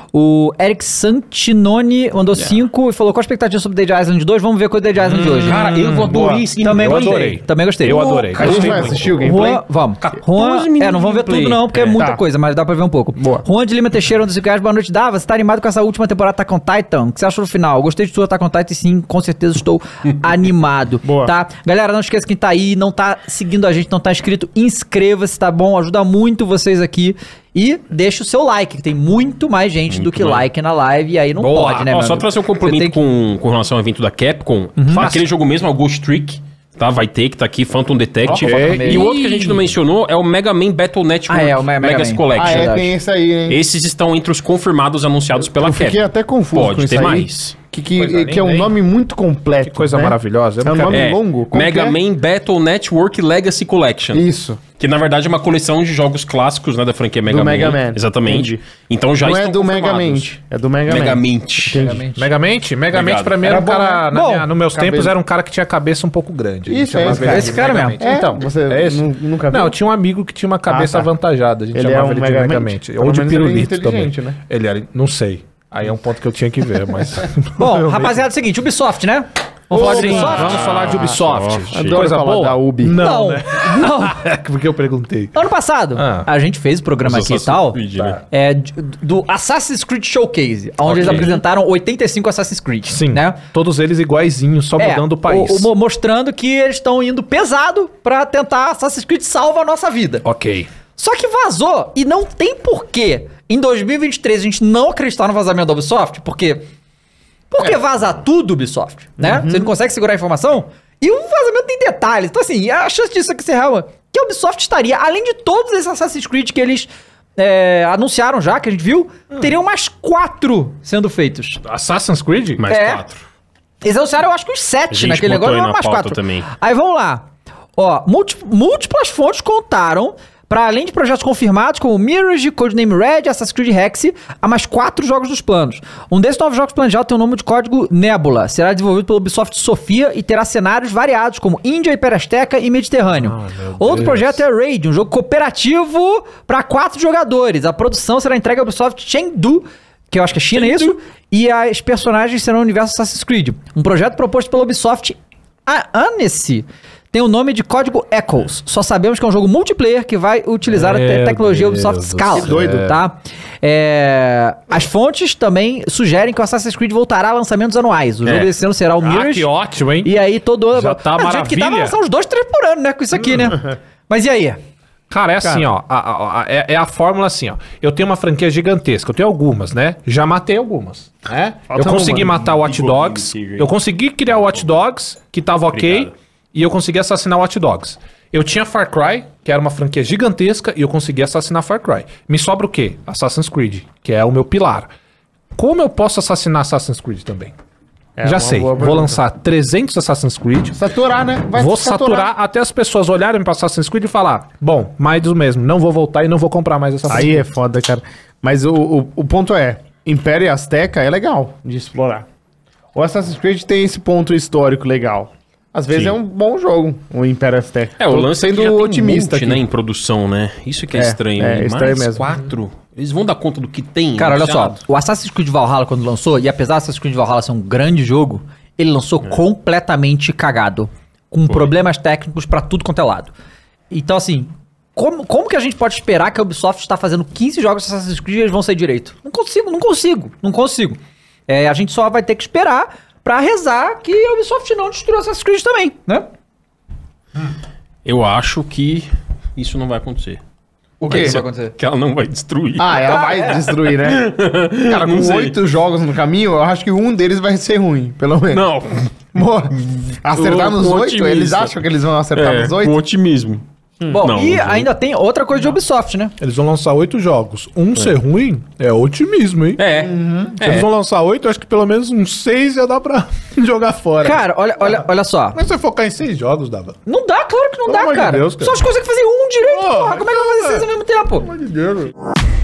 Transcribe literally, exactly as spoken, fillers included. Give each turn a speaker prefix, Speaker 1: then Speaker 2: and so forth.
Speaker 1: O Eric Santinoni mandou cinco yeah. e falou: qual a expectativa sobre Dead Island dois? Vamos ver com o Dead Island hum, de hoje.
Speaker 2: Cara, eu adorei sim.
Speaker 1: Também
Speaker 2: eu
Speaker 1: gostei.
Speaker 2: adorei.
Speaker 1: Também gostei.
Speaker 2: Eu adorei.
Speaker 3: A gente vai assistir o gameplay?
Speaker 1: Juan, vamos. Juan, é, não vamos ver tudo não, porque é, é muita tá. coisa, mas dá pra ver um pouco. Boa. Juan de Lima Teixeira, um dos reais, boa noite, Dava. Você tá animado com essa última temporada Attack on Titan? O que você achou no final? Eu gostei de tudo Attack on Titan e sim, com certeza estou animado. Boa. Tá? Galera, não esqueça quem tá aí, não tá seguindo a gente, não tá inscrito, inscreva-se, tá bom? Ajuda muito vocês aqui. E deixa o seu like, que tem muito mais gente muito do que mais. like na live, e aí não Boa. pode, né,
Speaker 2: Ó, Só trazer um complemento que... com, com relação ao evento da Capcom, uhum. aquele jogo mesmo é o Ghost Trick, tá? Vai ter, que tá aqui, Phantom Detective. Okay. E o outro que a gente não mencionou é o Mega Man Battle Network
Speaker 1: ah, é, o Mega
Speaker 2: Legacy
Speaker 1: Man.
Speaker 2: Collection.
Speaker 3: Ah, é, tem esse aí, hein?
Speaker 2: Esses estão entre os confirmados anunciados pela Capcom. Eu fiquei
Speaker 3: até confuso
Speaker 2: Pode
Speaker 3: com
Speaker 2: ter
Speaker 3: isso
Speaker 2: mais.
Speaker 3: Aí. Que, que, que é um nome muito completo.
Speaker 2: Que coisa
Speaker 3: né?
Speaker 2: maravilhosa.
Speaker 3: É um nome
Speaker 2: é,
Speaker 3: longo. Como
Speaker 2: Mega é? Man Battle Network Legacy Collection.
Speaker 3: Isso.
Speaker 2: Que na verdade é uma coleção de jogos clássicos, né, da franquia Mega
Speaker 3: do
Speaker 2: Man.
Speaker 3: Mega Man.
Speaker 2: Exatamente.
Speaker 3: Entendi.
Speaker 2: Então já
Speaker 3: Não
Speaker 2: estão
Speaker 3: é do Mega Man. É do Mega Man.
Speaker 2: Megamente.
Speaker 4: Megamente. Megamente? Megamente pra mim era um cara... Na minha, nos meus
Speaker 3: cabelo.
Speaker 4: tempos era um cara que tinha a cabeça um pouco grande.
Speaker 3: Isso, é esse cara.
Speaker 1: Esse cara mesmo.
Speaker 3: É, então, você
Speaker 4: é esse?
Speaker 3: nunca viu?
Speaker 4: Não, eu tinha um amigo que tinha uma cabeça ah, tá. avantajada. A gente
Speaker 3: ele
Speaker 4: chamava
Speaker 3: é um
Speaker 4: ele de Megamente. Ou de pirulito também.
Speaker 3: Né?
Speaker 4: Ele era... Não sei. Aí é um ponto que eu tinha que ver, mas...
Speaker 1: Bom, rapaziada, é o seguinte, Ubisoft, né?
Speaker 4: Vamos falar de Ubisoft? Vamos falar de Ubisoft.
Speaker 3: Ah, Adoro coisa falar boa? Da Ubi.
Speaker 1: Não, não.
Speaker 4: Né? não. Porque eu perguntei.
Speaker 1: Ano passado, ah. a gente fez o programa aqui e tal,
Speaker 2: Creed, né?
Speaker 1: é, do Assassin's Creed Showcase, onde okay. eles apresentaram oitenta e cinco Assassin's Creed.
Speaker 4: Sim,
Speaker 1: né?
Speaker 4: Todos eles iguaizinhos, só é, mudando o país.
Speaker 1: O, o, mostrando que eles estão indo pesado pra tentar Assassin's Creed salva a nossa vida.
Speaker 4: Ok.
Speaker 1: Só que vazou, e não tem porquê em dois mil e vinte e três a gente não acreditar no vazamento da Ubisoft, porque... Porque é. vaza tudo, Ubisoft, né? Uhum. Você não consegue segurar a informação. E o vazamento tem detalhes. Então, assim, a chance disso aqui ser real... Que a Ubisoft estaria, além de todos esses Assassin's Creed que eles é, anunciaram já, que a gente viu, hum. teriam mais quatro sendo feitos.
Speaker 4: Assassin's Creed?
Speaker 2: Mais
Speaker 1: é.
Speaker 2: quatro.
Speaker 1: Eles anunciaram, eu acho que os sete naquele negócio, não mais quatro.
Speaker 2: Também.
Speaker 1: Aí, vamos lá. Ó, múltiplas fontes contaram... Para além de projetos confirmados como Mirage, Codename Red, Assassin's Creed Hex, há mais quatro jogos nos planos. Um desses novos jogos planejados tem o nome de código Nebula. Será desenvolvido pelo Ubisoft Sofia e terá cenários variados como Índia, Hiperazteca e Mediterrâneo. Oh, Outro projeto é Raid, um jogo cooperativo para quatro jogadores. A produção será entregue ao Ubisoft Chengdu, que eu acho que é China, Chengdu. isso, e as personagens serão no universo Assassin's Creed. Um projeto proposto pela Ubisoft Annecy. Tem o nome de código Echoes. Só sabemos que é um jogo multiplayer que vai utilizar Meu a te tecnologia Deus Ubisoft Scala. Que doido, tá? É... As fontes também sugerem que o Assassin's Creed voltará a lançamentos anuais. O jogo é. desse ano será o Mirage.
Speaker 4: Ah, que ótimo, hein?
Speaker 1: E aí todo ano...
Speaker 4: Já tá
Speaker 1: ah,
Speaker 4: maravilha.
Speaker 1: Que dá pra lançar uns dois, três por ano, né? Com isso aqui, né? Mas e aí?
Speaker 4: Cara, é assim, Cara. ó. A, a, a, é, é a fórmula assim, ó. Eu tenho uma franquia gigantesca. Eu tenho algumas, né? Já matei algumas, né? Eu consegui uma, matar o Watch Dogs. Eu consegui criar o Watch Dogs, que tava ok. Obrigado. E eu consegui assassinar o Watch Dogs. Eu tinha Far Cry, que era uma franquia gigantesca, e eu consegui assassinar Far Cry. Me sobra o quê? Assassin's Creed, que é o meu pilar. Como eu posso assassinar Assassin's Creed também? É Já sei, vou lançar trezentos Assassin's Creed.
Speaker 3: Saturar, né?
Speaker 4: Vai vou saturar. saturar até as pessoas olharem para Assassin's Creed e falar, bom, mais do mesmo, não vou voltar e não vou comprar mais Assassin's Creed.
Speaker 3: Aí é foda, cara. Mas o, o, o ponto é, Império e Azteca é legal de explorar. O Assassin's Creed tem esse ponto histórico legal. Às vezes Sim. é um bom jogo, o Império Azteca.
Speaker 2: É, o lance
Speaker 3: sendo
Speaker 2: é
Speaker 3: otimista
Speaker 2: multi, né, em produção, né? Isso que é, é estranho.
Speaker 3: É, é estranho
Speaker 2: mais
Speaker 3: mesmo.
Speaker 2: quatro. Eles vão dar conta do que tem.
Speaker 1: Cara, olha
Speaker 2: chato.
Speaker 1: só. O Assassin's Creed Valhalla, quando lançou, e apesar do Assassin's Creed Valhalla ser um grande jogo, ele lançou é. completamente cagado. Com Foi. problemas técnicos pra tudo quanto é lado. Então, assim, como, como que a gente pode esperar que a Ubisoft está fazendo quinze jogos de Assassin's Creed e eles vão sair direito? Não consigo, não consigo, não consigo. É, a gente só vai ter que esperar pra rezar que a Ubisoft não destruiu Assassin's Creed também, né?
Speaker 2: Eu acho que isso não vai acontecer.
Speaker 3: O que
Speaker 2: vai acontecer? Que ela não vai destruir.
Speaker 3: Ah, ela vai é. destruir, né? Cara, com oito jogos no caminho, eu acho que um deles vai ser ruim, pelo menos.
Speaker 2: Não.
Speaker 3: Pô, acertar nos oito? Eles acham que eles vão acertar
Speaker 2: é,
Speaker 3: nos oito?
Speaker 2: Com otimismo.
Speaker 1: Hum. Bom, não, e não ainda tem outra coisa de Ubisoft, né?
Speaker 4: Eles vão lançar oito jogos. Um é. ser ruim é otimismo, hein?
Speaker 2: É.
Speaker 4: Uhum. Se
Speaker 2: é.
Speaker 4: eles vão lançar oito, eu acho que pelo menos uns seis já dá pra jogar fora.
Speaker 1: Cara, olha, olha, olha só.
Speaker 4: Mas se você focar em seis jogos, dava.
Speaker 1: Não dá, claro que não
Speaker 4: Pelo
Speaker 1: dá, cara.
Speaker 4: De Deus, cara.
Speaker 1: Só as coisas que fazer um direito,
Speaker 4: oh,
Speaker 1: porra. Como é que vai fazer seis ao mesmo tempo?
Speaker 4: Pelo amor de Deus.